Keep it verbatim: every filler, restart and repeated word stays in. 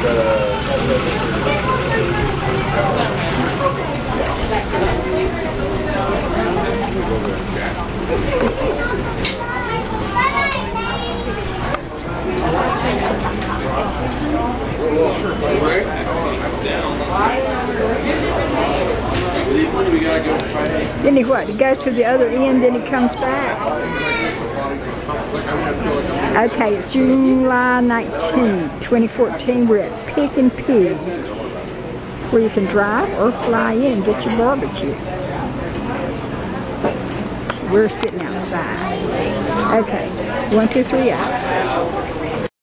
Then he what? He goes to the other end, then he comes back. Okay, it's July nineteenth, twenty fourteen. We're at Pik N Pig, where you can drive or fly in and get your barbecue. We're sitting outside. Okay, one, two, three, out.